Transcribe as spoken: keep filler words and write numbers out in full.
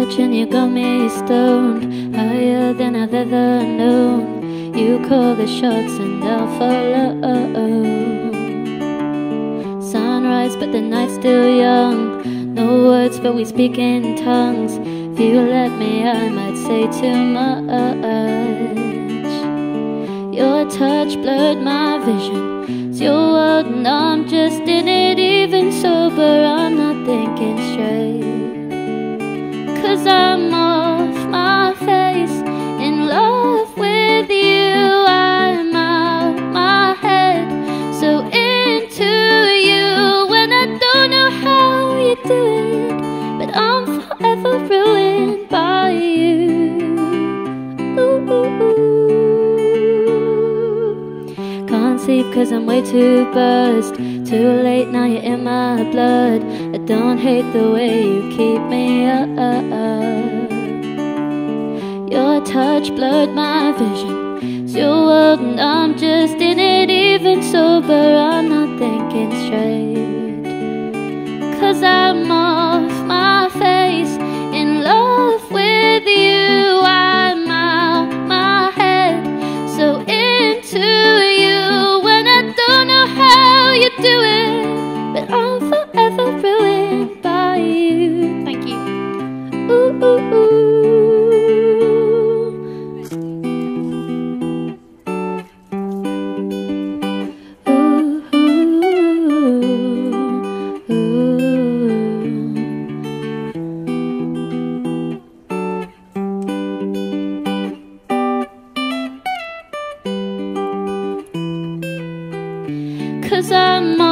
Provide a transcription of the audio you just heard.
touching you got me stoned, higher than I've ever known. You call the shots and I'll follow. Sunrise but the night's still young. No words but we speak in tongues. If you let me I might say too much. Your touch blurred my vision. It's your world and I'm just in it. Even sober I'm not thinking straight. Cause I'm off my face, in love with you. I'm out my head, so into you. When I don't know how you do it, but I'm forever ruined by you. Ooh, ooh, ooh. Can't sleep cause I'm way too buzzed. Too late now you're in my blood. I don't hate the way you keep me up. Your touch blurred my vision. It's your world and I'm just in it. Even sober I'm not thinking straight. Cause I'm off my face, in love with you. I'm out my head, so into you. When I don't know how you do it, but I'm forever ruined by you. Thank you. Ooh, ooh, ooh. Cause I'm